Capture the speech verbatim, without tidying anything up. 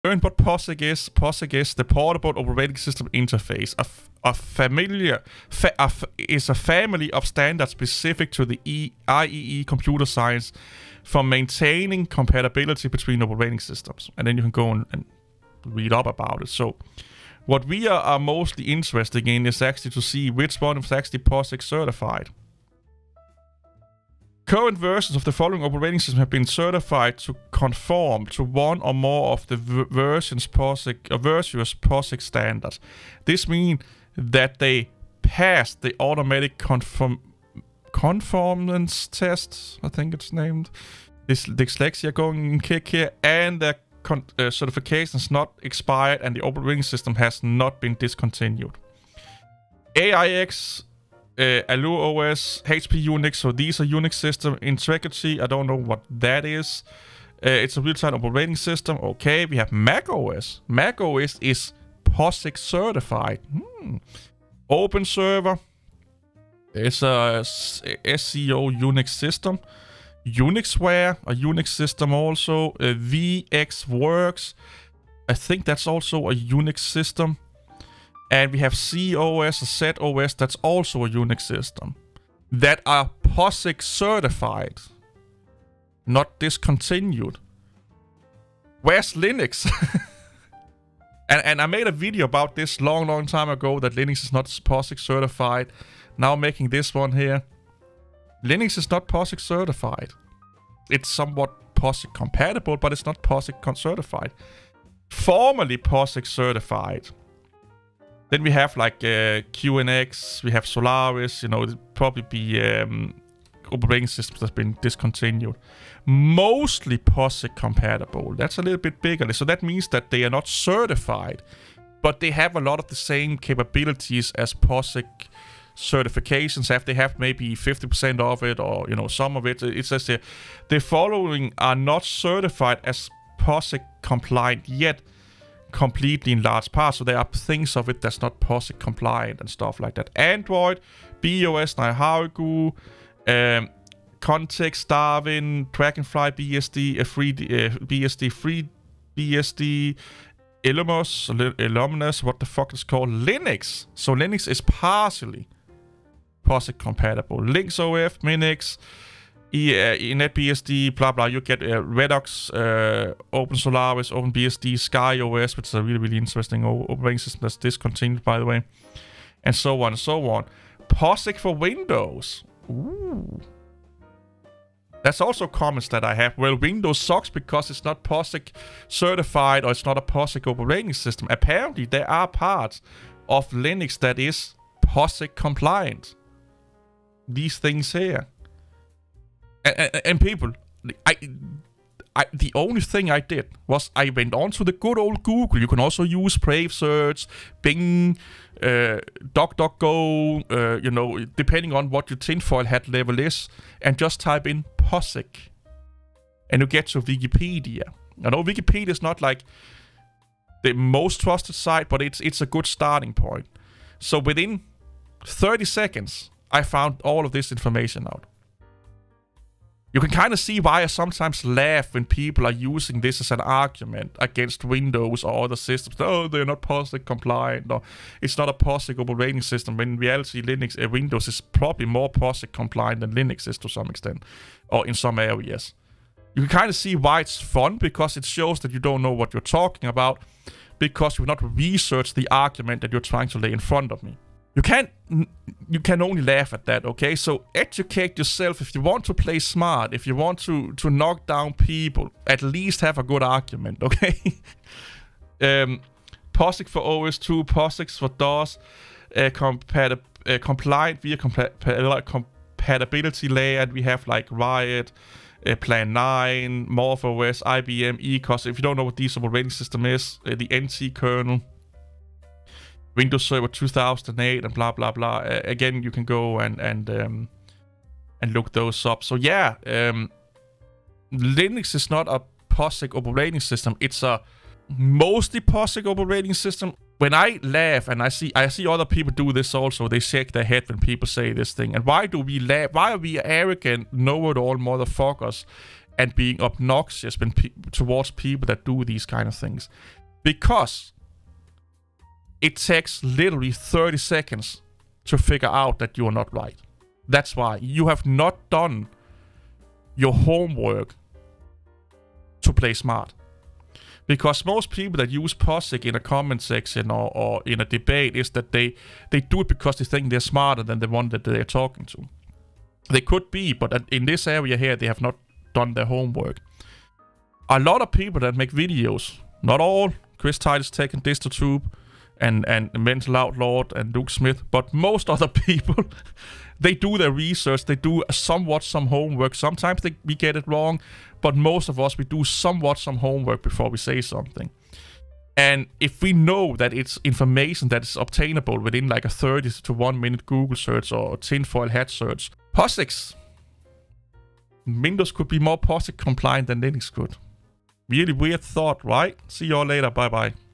Learn what POSIX is. POSIX is the Portable Operating System Interface. A, a familiar fa a f is a family of standards specific to the e I E E computer science for maintaining compatibility between operating systems. And then you can go and, and read up about it. So what we are, are mostly interested in is actually to see which one is actually POSIX certified. Current versions of the following operating system have been certified to conform to one or more of the versions POSIX or Virtuous POSIX standards. This means that they pass the automatic conform conformance test, I think it's named. This dyslexia going in kick here, and the con uh, certification is not expired, and the operating system has not been discontinued. A I X. Uh, Allure O S, H P Unix, so these are Unix system. Integrity, I don't know what that is. Uh, it's a real-time operating system. Okay, we have Mac O S. Mac O S is POSIX certified. Hmm. Open Server. It's a S C O Unix system. Unixware, a Unix system also. Uh, VxWorks. I think that's also a Unix system. And we have C O S, a Z O S, that's also a Unix system. That are POSIX certified. Not discontinued. Where's Linux? and, and I made a video about this long, long time ago, that Linux is not POSIX certified. Now making this one here. Linux is not POSIX certified. It's somewhat POSIX compatible, but it's not POSIX certified. Formerly POSIX certified. Then we have like uh, Q N X, we have Solaris, you know, it'll probably be um, operating systems that's been discontinued. Mostly POSIX compatible. That's a little bit bigger. So that means that they are not certified, but they have a lot of the same capabilities as POSIX certifications have. They have maybe fifty percent of it, or, you know, some of it. It says the, the following are not certified as POSIX compliant yet. Completely in large parts, so there are things of it that's not POSIX compliant and stuff like that. Android, B O S, Niharigu, um, Context, Darwin, Dragonfly, B S D, uh, free, uh, B S D, free B S D, Illumos, Illuminous, what the fuck is called, Linux. So Linux is partially POSIX compatible. LinksOS, Minix, I, uh, NetBSD, blah blah. You get uh, Redux, uh, Open Solaris, OpenBSD, SkyOS, which is a really really interesting operating system that's discontinued, by the way, and so on and so on. POSIX for Windows. Ooh. That's also comments that I have. Well, Windows sucks because it's not POSIX certified, or it's not a POSIX operating system. Apparently, there are parts of Linux that is POSIX compliant. These things here. And, and, and people, I, I, the only thing I did was I went on to the good old Google. You can also use Brave Search, Bing, uh, DuckDuckGo, uh, you know, depending on what your tinfoil hat level is, and just type in POSIX. And you get to Wikipedia. I know Wikipedia is not like the most trusted site, but it's, it's a good starting point. So within thirty seconds, I found all of this information out. You can kind of see why I sometimes laugh when people are using this as an argument against Windows or other systems. Oh, they're not POSIX compliant, or it's not a POSIX operating system. When in reality, Linux, uh, Windows is probably more POSIX compliant than Linux is to some extent, or in some areas. You can kind of see why it's fun, because it shows that you don't know what you're talking about, because you've not researched the argument that you're trying to lay in front of me. You can't, you can only laugh at that, okay? So educate yourself. If you want to play smart, if you want to, to knock down people, at least have a good argument, okay? um, POSIX for O S two, POSIX for DOS, uh, compatib uh, compliant via compa compatibility layer. We have like Riot, uh, Plan nine, MorphOS, I B M, E C O S. If you don't know what this operating system is, uh, the N T kernel, Windows Server two thousand eight, and blah blah blah. Uh, again, you can go and and um, and look those up. So yeah, um, Linux is not a POSIX operating system. It's a mostly POSIX operating system. When I laugh and I see I see other people do this also, they shake their head when people say this thing. And why do we laugh? Why are we arrogant, know-it-all motherfuckers and being obnoxious when pe- towards people that do these kind of things. Because it takes literally thirty seconds to figure out that you are not right. That's why you have not done your homework to play smart. Because most people that use Posic in a comment section or, or in a debate is that they, they do it because they think they're smarter than the one that they're talking to. They could be, but in this area here, they have not done their homework. A lot of people that make videos, not all, Chris Titus Tech and DistroTube, and, and Mental Outlawed and Luke Smith, but most other people, they do their research, they do somewhat some homework. Sometimes they, we get it wrong, but most of us, we do somewhat some homework before we say something. And if we know that it's information that is obtainable within like a thirty to one minute Google search or tinfoil hat search, POSIX, Windows could be more POSIX compliant than Linux could. Really weird thought, right? See you all later, bye bye.